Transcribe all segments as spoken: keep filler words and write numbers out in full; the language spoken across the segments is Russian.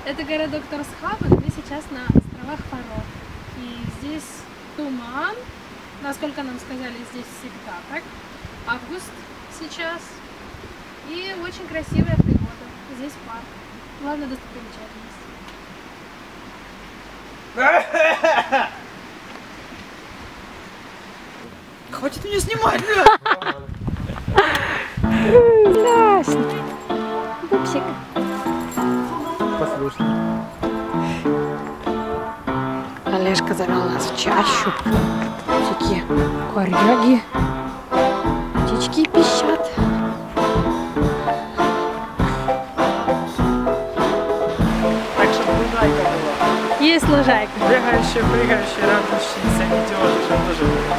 Это городок Торсхавен, мы сейчас на островах Фаро. И здесь туман, насколько нам сказали, здесь всегда так. Август сейчас. И очень красивая природа. Здесь парк. Главная достопримечательность. Хватит меня снимать, Страшно. Пупсик. Послушай. Олежка завел нас в чащу. Всякие коряги. Птички пищат. Так что лужайка была. Есть лужайка. Бегающие, прыгающие, радующиеся, метеожи тоже были.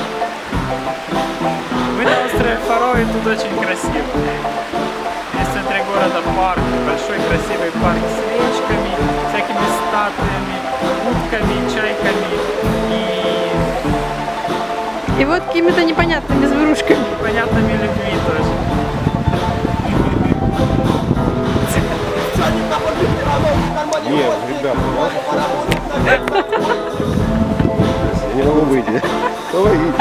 Мы на острове Фаро, и тут очень красиво. Есть в центре города парк, большой красивый парк с речками, всякими статуями, утками, чайками и... И вот какими-то непонятными зверушками. непонятными людьми тоже. Нет, ребята, я не могу выйти. Помогите.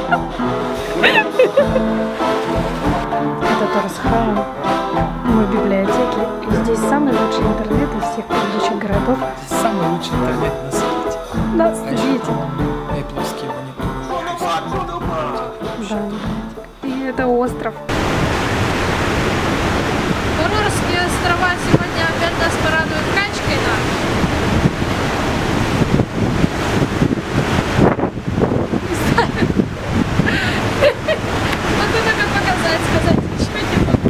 Это Торсхавен. Мы в библиотеке. И здесь самый лучший интернет из всех предыдущих городов. Здесь самый лучший интернет на свете. Да, А еще видите. Apple-овские мониторы. Да, и это остров. Фарерские острова сегодня опять нас порадуют качкой, да? Не знаю. Могу только показать, сказать ничего не могу.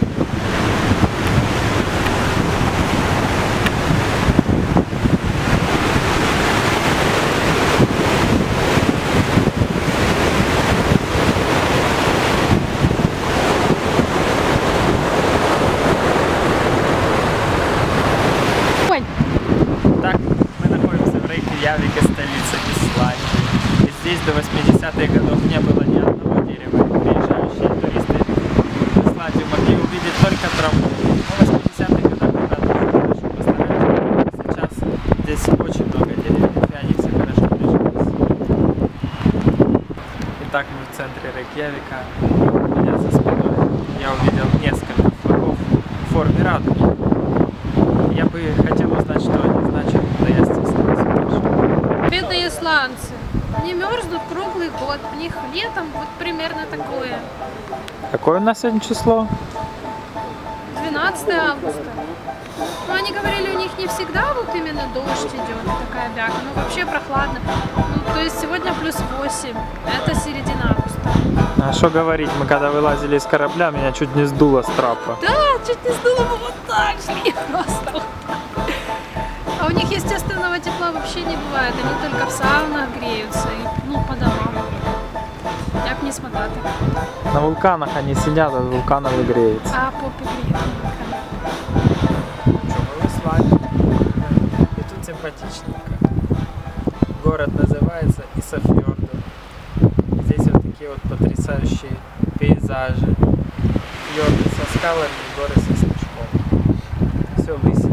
Так, мы находимся в Рейкьявике, столице Исландии. И здесь до восьмидесятых годов не было ни одного дерева. Приезжающие туристы в Исландию могли увидеть только траву. Но в восьмидесятых годах ребята очень постарались. Сейчас здесь очень много деревьев, и они все хорошо прижились. Итак, мы в центре Рейкьявика. У меня за спиной я увидел несколько флагов в форме радуги. Я бы хотел узнать, что они значат, да я стесняюсь. Бедные исландцы. Не мерзнут круглый год. У них летом вот примерно такое. Какое у нас сегодня число? двенадцатое августа. Ну, они говорили, у них не всегда вот именно дождь идет, такая бяка. Ну, вообще прохладно. Ну, то есть сегодня плюс восемь. Это середина августа. А что говорить, мы когда вылазили из корабля, меня чуть не сдуло с трапа. Да, чуть не сдуло, мы вот так шли просто вот так. А у них естественного тепла вообще не бывает. Они только в саунах греются и, ну, по домам. Як не смотати. На вулканах они сидят, а вулканов и греются. А попі гріють. Что, мы в Исландии. И тут симпатичненько. Город называется Исафьорdur. Здесь вот такие вот потрясающие пейзажи. Фьорды со скалами и горы со снежком. Все лысенькое.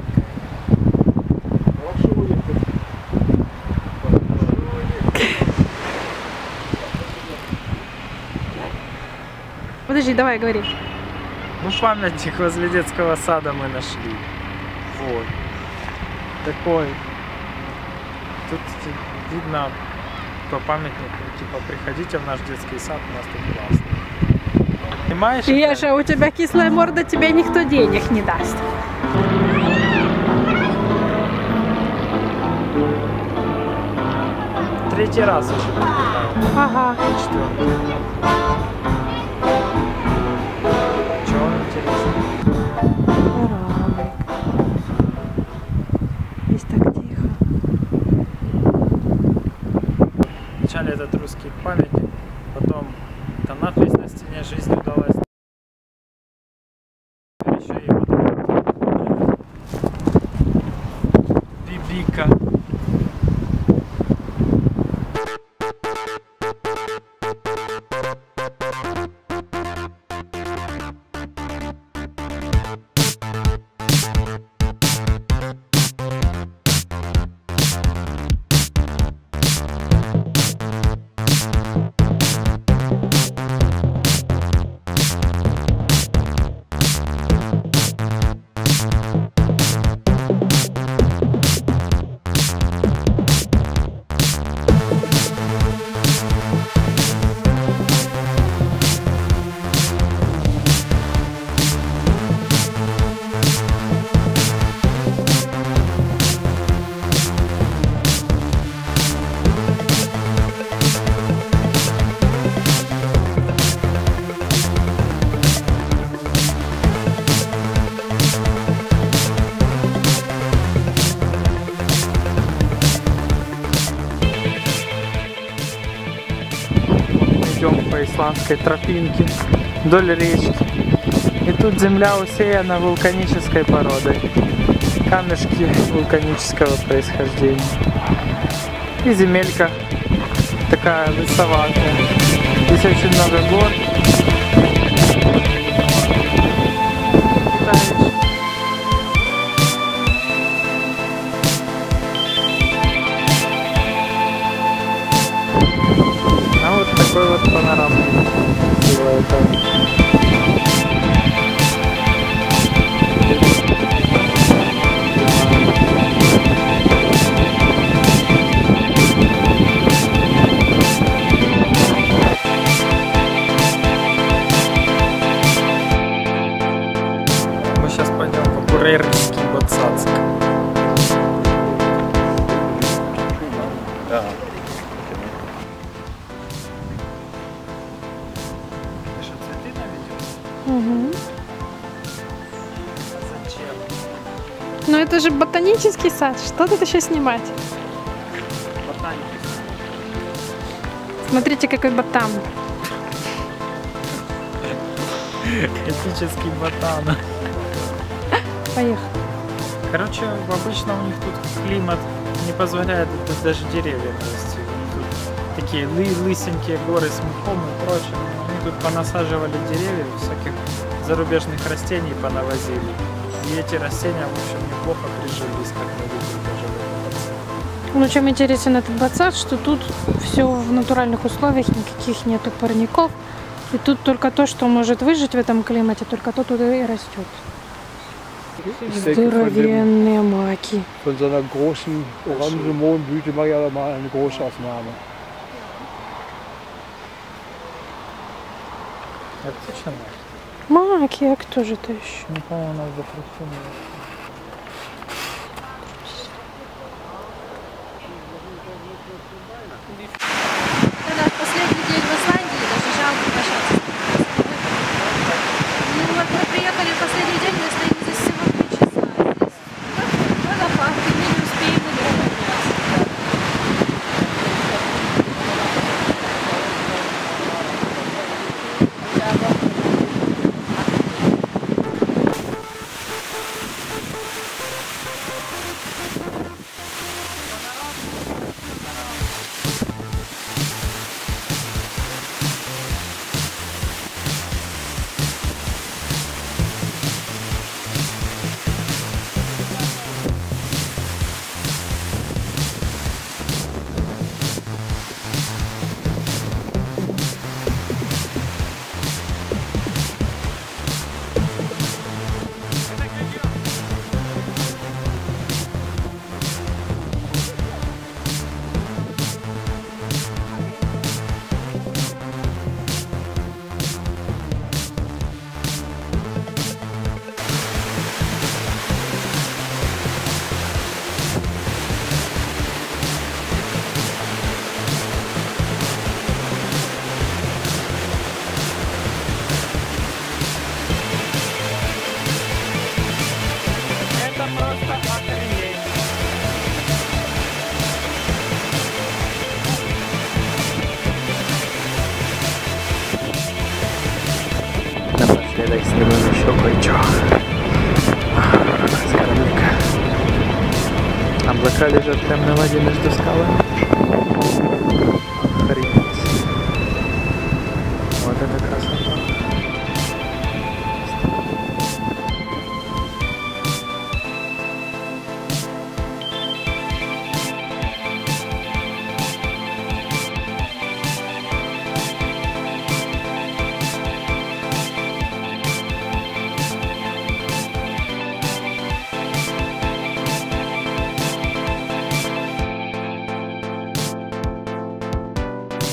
Подожди, давай, говори. Ну, памятник возле детского сада мы нашли. Вот. Такой. Тут видно по памятнику, типа, приходите в наш детский сад, у нас тут классно. Понимаешь? Еша, у тебя кислая морда, тебе никто денег не даст. Третий раз уже прилетаю. Ага. Четвертый. Чего он интересный? Кораблик. Здесь так тихо. Вначале этот русский памятник, потом там надпись на стене «Жизнь удалась». Теперь еще и вот этот. Бибика. исландской тропинки вдоль речки. И тут земля усеяна вулканической породой. Камешки вулканического происхождения. И земелька такая лысоватая. Здесь очень много гор. А вот такой вот панорамный делает он. Сейчас пойдем по Бурейрский Боцацк. Да. Ты что, цветы наведешь? Угу. Зачем? Но это же ботанический сад. Что тут еще снимать? Ботаники. Смотрите, какой ботан. Этический ботан. Поехали. Короче, обычно у них тут климат не позволяет даже деревья расти. Тут такие лы лысенькие горы с мхом и прочим. Они тут понасаживали деревьев, всяких зарубежных растений понавозили. И эти растения, в общем, неплохо прижились, как мы видим даже в этом процессе. Ну, чем интересен этот Боцацк, что тут все в натуральных условиях, никаких нету парников. И тут только то, что может выжить в этом климате, только то туда и растет. Здоровенные маки. Von so einer großen Orangenmohnblüte mache ich aber mal eine Großaufnahme. Это точно надо? Маки, а кто же это еще? Не помню, у нас зафрактировано. Когда последний день в Исландии, даже жалко прощаться. Ну вот мы приехали в последний день, мы стоим здесь всего три часа. Здесь водопад, и мы не успеем на него подняться. Это просто охренеть. Напоследок снимем еще кое-что. Скорлупка. Облака лежат прямо на воде между скалами. Охренеть. Вот это красота.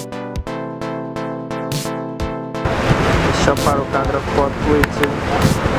Еще пару кадров по отплытию.